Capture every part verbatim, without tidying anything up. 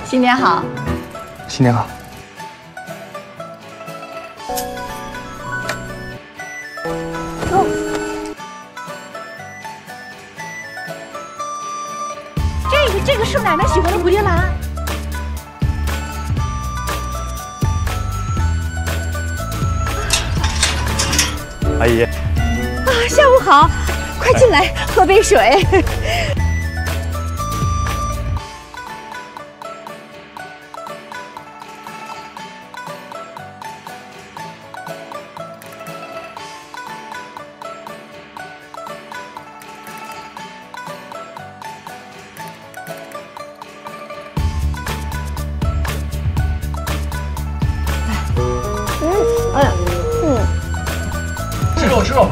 新年好！ 新年好！ 哦，这个这个是奶奶喜欢的蝴蝶兰。 阿姨。 啊，下午好，快进来喝杯水。嗯，哎呀，嗯， 吃肉吃肉。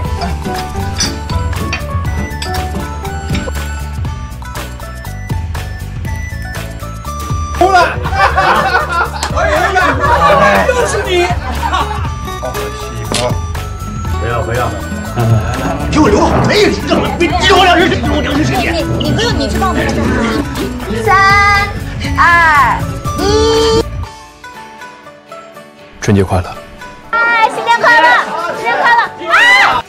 红了！哎呀，又是你！ 好媳妇， 不要不要！ 给我留好，没人扔了，你留我两人，留我两人谁捡？ 你你不用，你去帮我们拍照。三二一， 春节快乐！ 嗨，新年快乐，新年快乐！啊！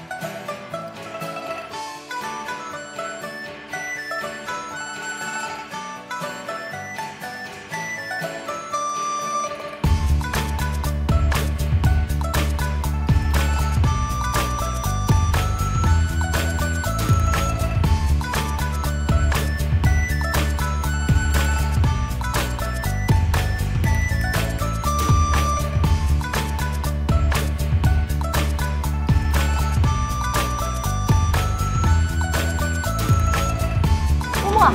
看，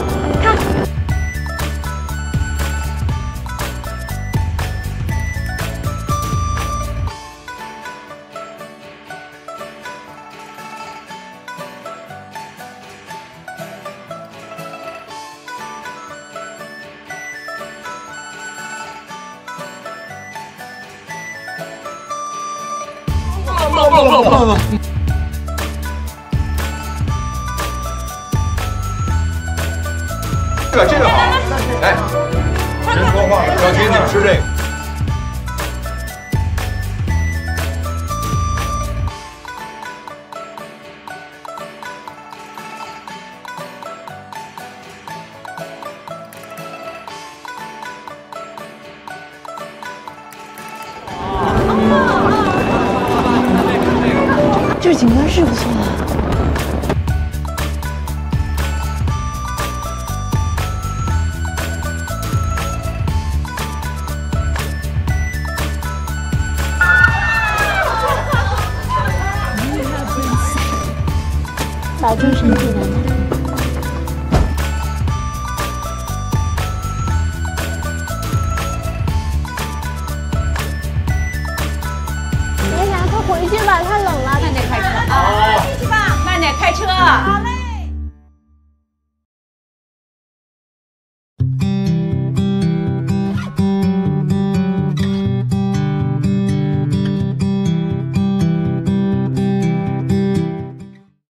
不不不不不！ 这个这个好，来，别说话了，小琴你吃这个。 这景观是不错啊。 保重身体，奶奶。爷俩，快回去吧，太冷了。慢点开车啊！回去吧，慢点开车。好嘞。